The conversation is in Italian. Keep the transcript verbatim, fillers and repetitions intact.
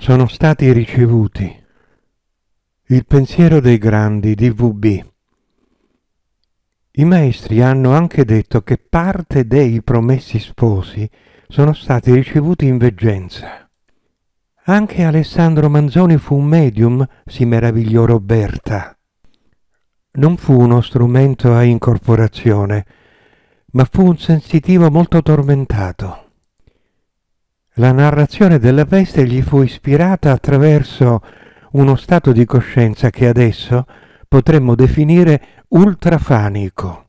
sono stati ricevuti. Il pensiero dei grandi D V B. I maestri hanno anche detto che parte dei promessi sposi sono stati ricevuti in veggenza. Anche Alessandro Manzoni fu un medium, si meravigliò Roberta. Non fu uno strumento a incorporazione, ma fu un sensitivo molto tormentato. La narrazione della peste gli fu ispirata attraverso uno stato di coscienza che adesso potremmo definire ultrafanico.